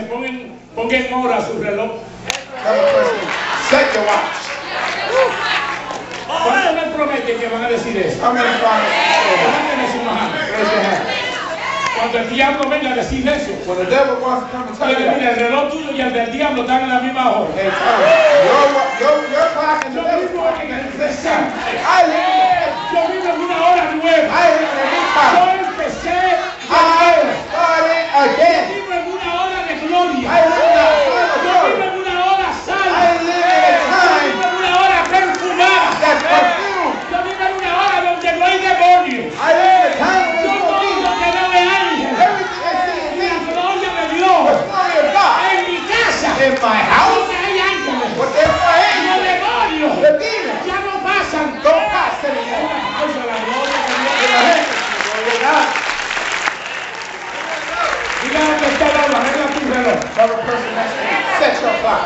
ponga en hora su reloj. Tell the person, set your watch. ¿Cuántos me prometen que van a decir eso? How many promise to say that? Levanten su mano. Raise your hand. Cuando el diablo venga a decir eso, When the devil wants to come and tell you mira, that, el reloj tuyo y el del diablo están en la misma hora. hey, tell him, your clock and the Yo devil's vivo clock en are el at the same time. presente. I live Yo vivo en una hora nueva. I live in a new Yo time. empecé I de started Yo again. vivo en una hora de gloria. I live in a time of Yo vivo glory. en una hora sana. I live in a Yo time vivo en una hora perfumada. that's perfumed. Yo vivo en una hora donde no hay demonios. I live in a time Yo when todo there's no lo que no ve ángeles. everything I see is La me. gloria de The Dios. glory of God. En mi casa. In my house, Donde hay ángeles. what they're Los praying, demonios the demons ya no pasan. don't pass anymore. Pausa la gloria de Dios. In the hands of the glory of God. Dígale que está al lado, arregla tu reloj. Tell the person next to you, set your clock.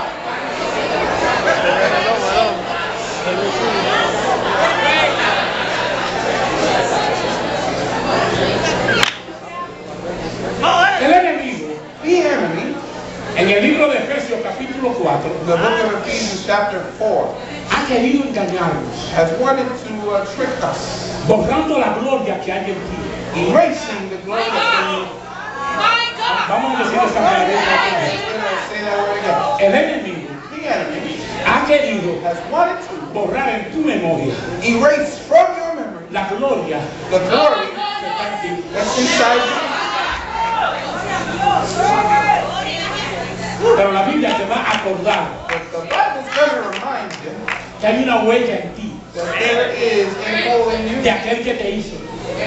El enemigo, The enemy, en el libro de Efesios capítulo 4, the book of Ephesians chapter 4, ha querido engañarnos, has wanted to trick us, borrando la gloria que hay en ti. erasing the glory that's in you. Vamos a decir esta palabra. Say that word again. El enemigo The enemy ha querido has wanted to borrar en tu memoria erase from your memory la gloria the glory que está en ti. that's inside you. Pero la Biblia te va a acordar But the Bible's going to remind you que hay una huella en ti that there is a hole in you, de aquel que te hizo.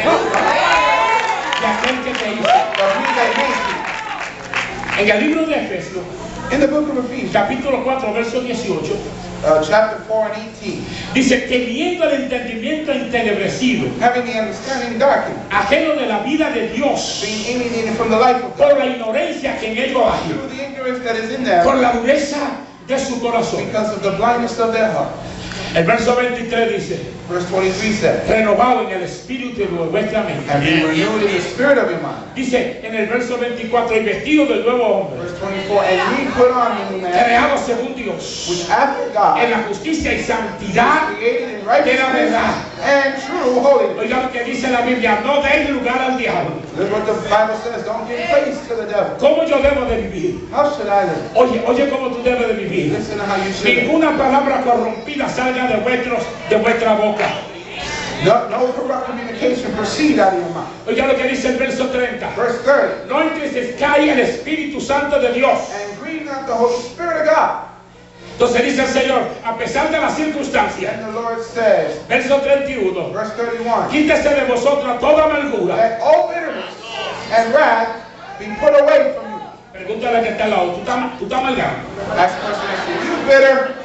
De aquel que te hizo. of you that makes you. En el libro de Efesios, In the book of Ephesians, capítulo 4, verso 18, chapter 4 and 18, dice: teniendo el entendimiento entenebrecido, having the understanding darkened, ajeno de la vida de Dios, being alienated from the life of por God, la ignorancia que en ellos hay, through the ignorance that is in them, por la dureza de su corazón. because of the blindness of their heart. El verso 23 dice: Verse 23 says, renovado en el espíritu de vuestra mente. and be renewed in the spirit of your mind. Dice en el verso 24: y vestido del nuevo hombre, Verse 24, and ye put on the new man, creado según Dios, which after en God la justicia y santidad. created in de la righteousness verdad. and true holiness. Oiga lo que dice la Biblia: no deis lugar al diablo. That's what the Bible says. Don't give place to the devil. ¿Cómo yo debo de vivir? How should I live? Oye cómo tú debes de vivir. Listen to how you should live. Ninguna palabra corrompida salga de vuestra boca. No corrupt communication proceed out of your mouth. Oiga lo que dice el verso 30: Verse 30, no entristezcáis el Espíritu Santo de Dios. and grieve not the Holy Spirit of God. Entonces dice el Señor, a pesar de las circunstancias, And the Lord says, verso 31, verse 31, quítese de vosotros toda amargura. let all bitterness and wrath be put away from you. Pregúntale a que está al lado: ¿tú estás amargado? Ask the person next to you, you bitter?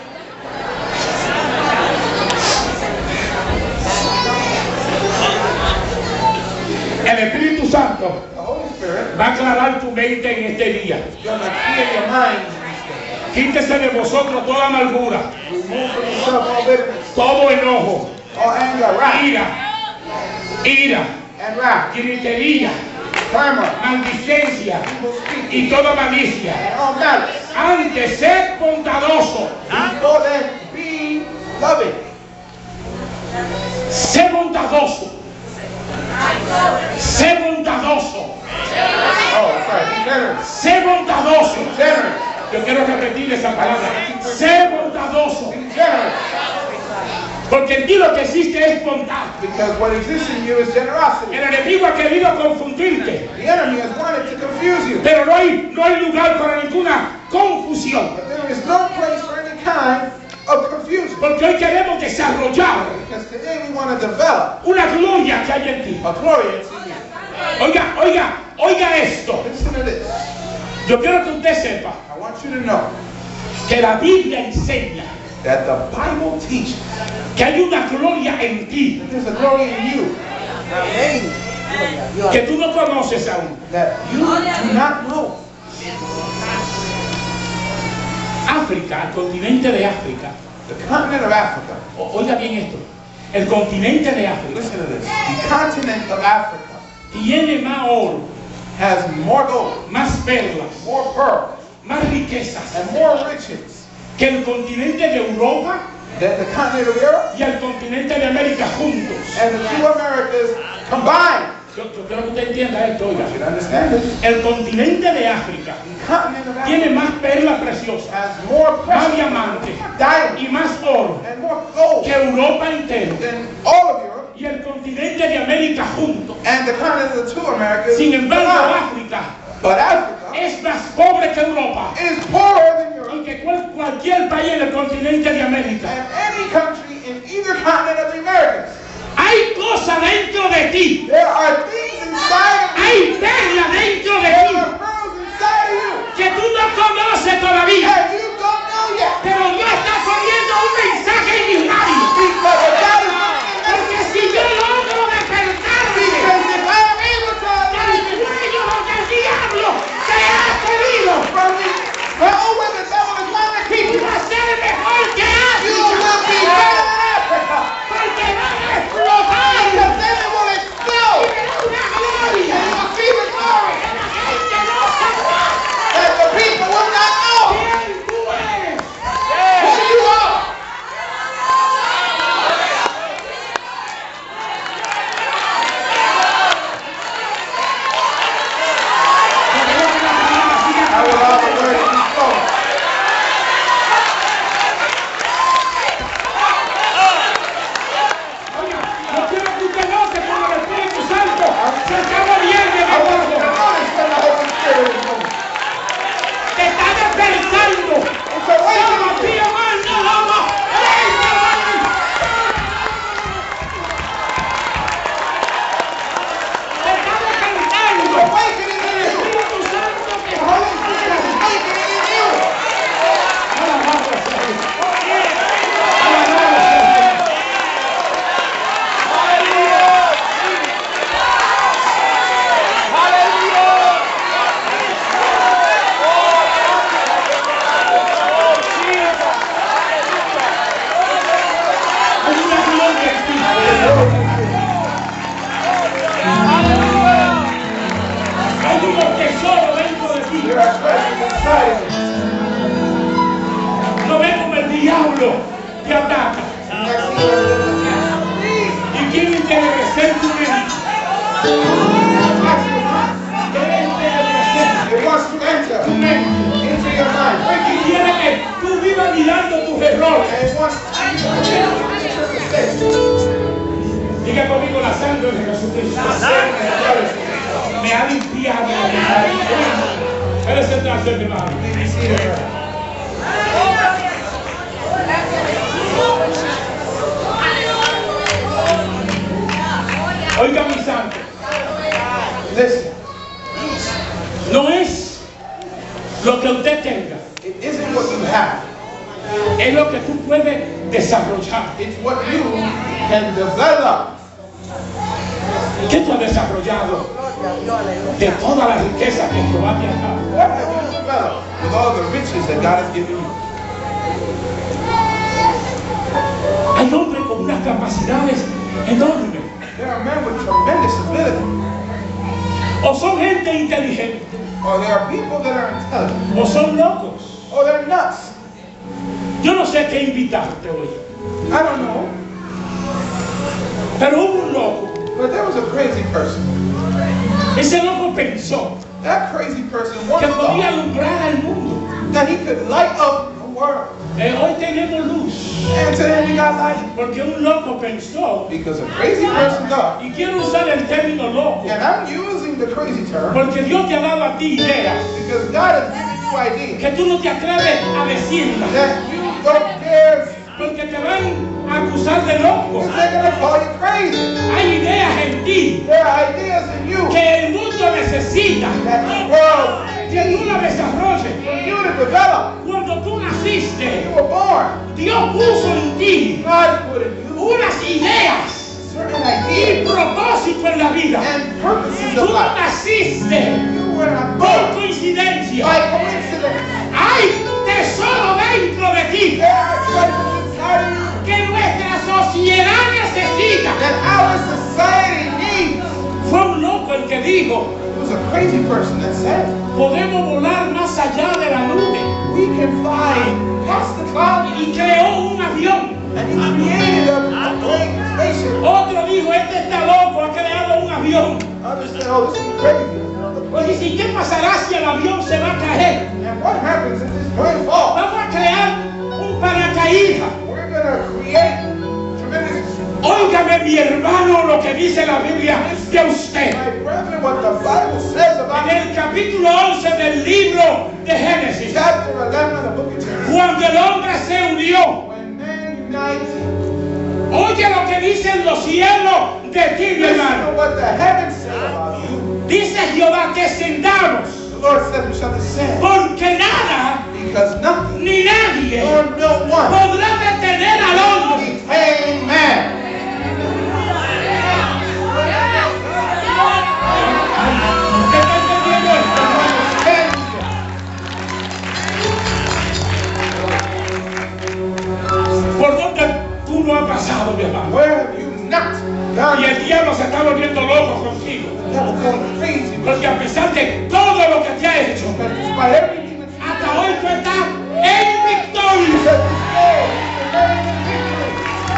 El Espíritu Santo The Holy Spirit va a aclarar tu mente en este día. is going to clear your mind in this day. Quítese de vosotros toda amargura, Remove from yourself all bitterness, todo enojo, all anger, wrath, ira, and wrath, gritería, clamor, maldicencia evil speaking, y toda malicia. and all malice. Antes, sed bondadoso, Before then, be loving. sé bondadoso, sé bondadoso, Oh, sorry, be generous. sé bondadoso. Be generous. Yo quiero repetir esa palabra: sé bondadoso, Be generous. porque en ti lo que existe es bondad. Because what exists in you is generosity. El enemigo ha querido confundirte, The enemy has wanted to confuse you. pero no hay lugar para ninguna confusión, But there is no place for any kind of confusion. porque hoy queremos desarrollar Because today we want to develop una gloria que hay en ti. a glory that's in you. Oiga esto. Listen to this. Yo quiero que usted sepa I want you to know que la Biblia enseña that the Bible teaches que hay una gloria en ti that there's a glory in you que tú no conoces aún. that you do not know. África, el continente de África. The continent of Africa. Oiga bien esto. El continente de África Listen to this. The continent of Africa tiene más oro, has more gold, más perlas, more pearls, más riquezas and more riches que el continente de Europa than the continent of Europe y el continente de América juntos. and the two Americas combined. Yo quiero que usted entienda esto, oiga. You should understand this. El continente de África The continent of tiene Africa más perlas preciosas, has more más precious diamantes diamonds y más oro and more gold que Europa entera than all of Europe y el continente de América juntos. and the continent of the two Americas. Sin embargo, combined. África But Africa es más pobre que Europa is poorer than Europe y que cualquier país en el continente de América. and any country in either continent of the Americas. Hay cosas dentro de ti, There are things inside of you. hay perlas dentro de There ti are pearls inside of you. que tú no conoces todavía, And you don't know yet. pero Dios está poniendo un mensaje en mi radio. Because what God is doing Porque si yo logro despertarme because if I am able to del align cuello donde el diablo te ha querido, from the well, where the devil is trying to keep tú you, vas a ser mejor que you will be África, better than Africa. porque van a explotar Because then it will y explode. verá una And gloria you will see the glory que la gente no sabrá that the people will not know quién tú eres. who you are. I will allow the word to be spoken. Oiga, no quiero que usted note cuando el Espíritu Santo se está moviendo en I el want you to mundo. notice when the Holy Spirit is moving. Te está despertando. It's awakening Somos you. tío más, no vamos. Te está despertando. Awakening in El you. Espíritu Santo te The Holy Spirit is awakening in you. Alabado sea Dios. Alabado sea Dios. Hay una gloria en ti. Hay un tesoro dentro de ti. There are treasures inside of you. No ve como el diablo te ataca Next thing you know, y quiere entegrecer tu mente. Quiere entegrecer it wants to enter tu mente. into your mind. Y quiere que tú vivas mirando tus errores. And it wants you to enter your mistakes. Diga conmigo, la sangre de Jesucristo me ha limpiado. Él es el tercer hermano. Please be seated, brother. Oiga mi santo, Listen, no es lo que usted tenga, it isn't what you have. es lo que tú puedes desarrollar. It's what you can develop. ¿Qué tú has desarrollado de toda la riqueza que Jehová te ha dado? What have you developed with all the riches that God has given you? Hay hombres con unas capacidades enormes, There are men with tremendous ability. o son gente inteligente, Or there are people that are intelligent. o son locos. Or they're nuts. Yo no sé qué invitarte hoy, I don't know. pero hubo un loco. But there was a crazy person. Ese loco pensó That crazy person que once podía thought alumbrar al mundo. that he could light up the world. Hoy tenemos luz, And today we got light. porque un loco pensó, Because a crazy person thought. y quiero usar el término loco, And I'm using the crazy term porque Dios te ha dado a ti ideas because God has given you ideas que tú no te atreves a decirlas, that you don't dare, porque te van a acusar de loco. because they're going to call you crazy. Hay ideas en ti There are ideas in you que el mundo necesita that the world que tú las desarrolles. for you to develop. Cuando tú naciste, You were born. Dios puso en ti God put in you unas ideas certain y ideas propósitos en la vida. and purposes Tú of no life. naciste You were not por born coincidencia. by coincidence. Hay tesoro dentro de ti There are treasures inside of you que nuestra sociedad necesita. that our society needs. Fue un loco el que dijo, It was a crazy person that said, podemos volar más allá de la luz. está loco, ha creado un avión. Others say, oh, this is crazy. Oye, ¿y qué pasará si el avión se va a caer? And what happens if this plane falls? Vamos a crear un paracaídas. We're going to create tremendous... Óigame, mi hermano, lo que dice la Biblia de usted. My brethren, what the Bible says about En el capítulo 11 del libro de Génesis, chapter 11 of the book of Genesis. cuando el hombre se unió, When man unites, oye lo que dicen los cielos de ti, mi listen hermano. to what the heavens say about you. Dice Jehová, descendamos, The Lord said we shall descend, porque nada because nothing ni nadie nor no one podrá detener al hombre. detain man. ¿Usted está entendiendo esto? ¿Por dónde tú no has pasado, mi hermano? Where have you not Y gone? el diablo se está volviendo loco contigo. The devil's going crazy. Porque a pesar de todo lo que te ha hecho, Because despite everything that you hasta hoy tú estás en victoria. said this day, the very victory.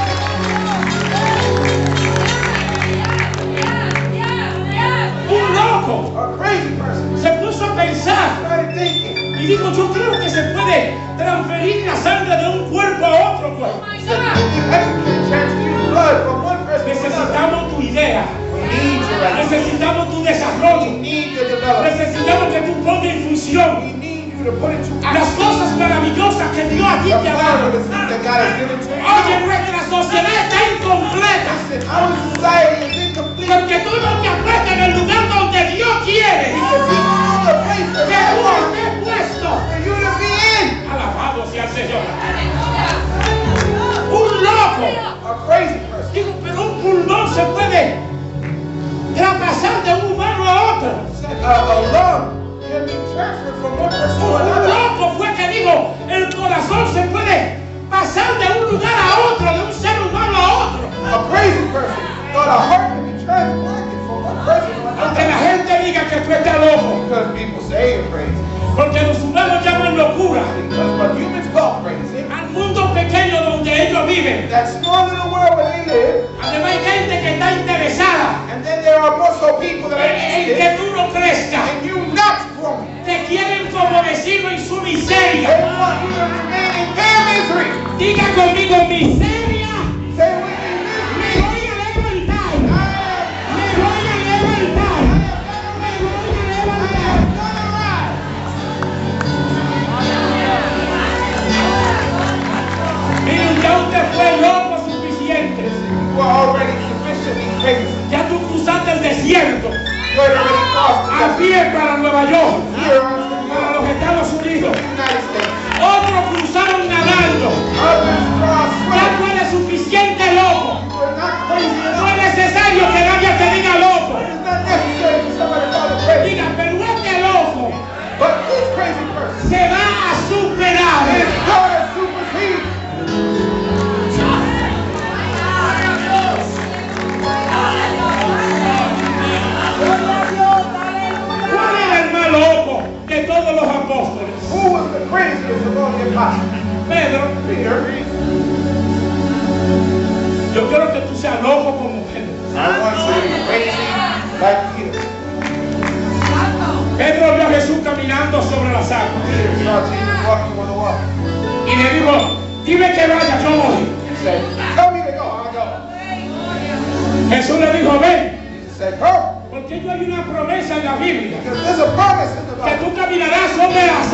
Un loco A crazy person se puso a pensar started thinking, y dijo, yo creo que se puede transferir la sangre de un cuerpo a otro cuerpo. I can transfuse blood from one person to another. Necesitamos tu idea, We need your idea. necesitamos tu We desarrollo, need your development. necesitamos que tú pongas en función We need you to put into las action cosas maravillosas que Dios a ti the te ha dado. marvelous things that God has given to Oye, you. nuestra sociedad está incompleta Listen, our society is incomplete porque tú no te acuestas en el lugar donde Dios quiere because He knows the place that que God tú wants estés puesto. for you to be in. Alabado sea el Señor. Un loco. A crazy person. Digo, pero un pulmón se puede traspasar de un humano a otro. A lung can be transferred from one person to Un another. loco fue que dijo, el corazón se puede pasar de un lugar a otro, de un ser humano a otro. A crazy person thought a heart can be transplanted from one person to Aunque la another. gente diga que tú estás loco, Because people say you're crazy. porque los humanos llaman locura Because what humans call crazy, al mundo pequeño donde ellos viven. that small little world where they live, Además hay gente que está interesada and then there are more so people that are en interested que tú no crezcas. in you not growing. Te quieren como vecino en su miseria. They want you to remain in their misery. Diga conmigo, miseria. Say with me, Me misery. voy a levantar. I Me voy a levantar. Me voy a levantar. am gonna rise. Miren, ya usted fue loco suficiente. You are already sufficiently crazy. Ya tú cruzaste el desierto You had already crossed a the pie para Nueva York, here on para the los Estados Unidos. United States. Otros cruzaron nadando. Others crossed Ya swimming. tú eres suficiente loco. You are not crazy No enough. es necesario que nadie te diga loco. It's not necessary for somebody to call it crazy. Diga, pero este loco But this crazy person se va a superar. is gonna supersede. ¿Cuál era el más loco de todos los apóstoles? Who was the craziest of all the apostles? Pedro. Peter. Yo quiero que tú seas loco como Pedro. I want you to be crazy like Peter. Pedro vio a Jesús caminando sobre las aguas Peter saw Jesus walking on the water. y le dijo, dime que vaya, yo voy. He said, tell me to go, I'll go. Jesús le dijo, ven, Jesus said, go. porque yo hay una promesa en la Biblia Because there's a promise in the que Bible tú caminarás sobre las